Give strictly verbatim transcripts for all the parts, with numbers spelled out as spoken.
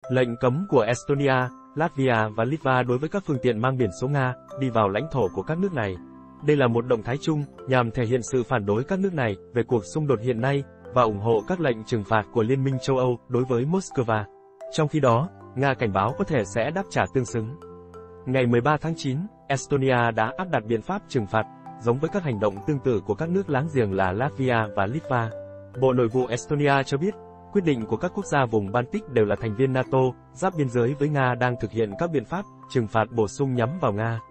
Lệnh cấm của Estonia, Latvia và Litva đối với các phương tiện mang biển số Nga đi vào lãnh thổ của các nước này. Đây là một động thái chung nhằm thể hiện sự phản đối các nước này về cuộc xung đột hiện nay và ủng hộ các lệnh trừng phạt của Liên minh châu Âu đối với Moscow. Trong khi đó, Nga cảnh báo có thể sẽ đáp trả tương xứng. Ngày mười ba tháng chín, Estonia đã áp đặt biện pháp trừng phạt, giống với các hành động tương tự của các nước láng giềng là Latvia và Litva. Bộ Nội vụ Estonia cho biết, quyết định của các quốc gia vùng Baltic đều là thành viên NATO, giáp biên giới với Nga đang thực hiện các biện pháp trừng phạt bổ sung nhắm vào Nga.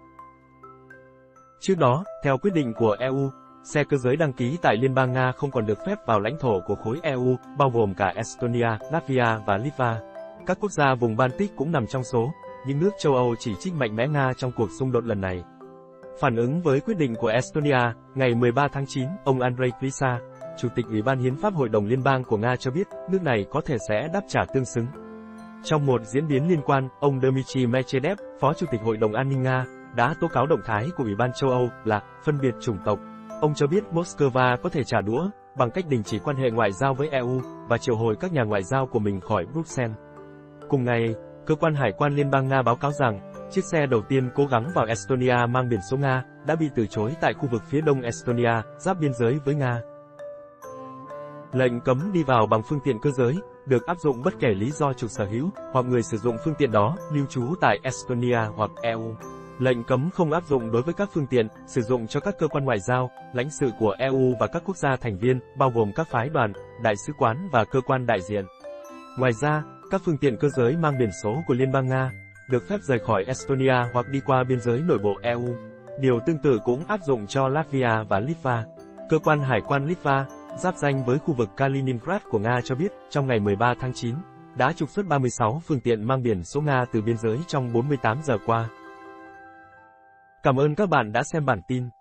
Trước đó, theo quyết định của e u, xe cơ giới đăng ký tại Liên bang Nga không còn được phép vào lãnh thổ của khối e u, bao gồm cả Estonia, Latvia và Litva. Các quốc gia vùng Baltic cũng nằm trong số những nước châu Âu chỉ trích mạnh mẽ Nga trong cuộc xung đột lần này. Phản ứng với quyết định của Estonia, ngày mười ba tháng chín, ông Andrei Krisa, Chủ tịch Ủy ban Hiến pháp Hội đồng Liên bang của Nga cho biết, nước này có thể sẽ đáp trả tương xứng. Trong một diễn biến liên quan, ông Dmitry Medvedev, Phó Chủ tịch Hội đồng An ninh Nga, đã tố cáo động thái của Ủy ban châu Âu là phân biệt chủng tộc. Ông cho biết Moscow có thể trả đũa bằng cách đình chỉ quan hệ ngoại giao với e u và triệu hồi các nhà ngoại giao của mình khỏi Bruxelles. Cùng ngày, cơ quan hải quan Liên bang Nga báo cáo rằng, chiếc xe đầu tiên cố gắng vào Estonia mang biển số Nga đã bị từ chối tại khu vực phía đông Estonia, giáp biên giới với Nga. Lệnh cấm đi vào bằng phương tiện cơ giới được áp dụng bất kể lý do chủ sở hữu hoặc người sử dụng phương tiện đó lưu trú tại Estonia hoặc e u. Lệnh cấm không áp dụng đối với các phương tiện sử dụng cho các cơ quan ngoại giao, lãnh sự của e u và các quốc gia thành viên, bao gồm các phái đoàn, đại sứ quán và cơ quan đại diện. Ngoài ra, các phương tiện cơ giới mang biển số của Liên bang Nga được phép rời khỏi Estonia hoặc đi qua biên giới nội bộ e u. Điều tương tự cũng áp dụng cho Latvia và Litva. Cơ quan hải quan Litva, giáp ranh với khu vực Kaliningrad của Nga cho biết, trong ngày mười ba tháng chín, đã trục xuất ba mươi sáu phương tiện mang biển số Nga từ biên giới trong bốn mươi tám giờ qua. Cảm ơn các bạn đã xem bản tin.